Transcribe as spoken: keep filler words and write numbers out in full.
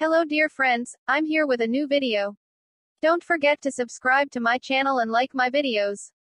Hello dear friends, I'm here with a new video. Don't forget to subscribe to my channel and like my videos.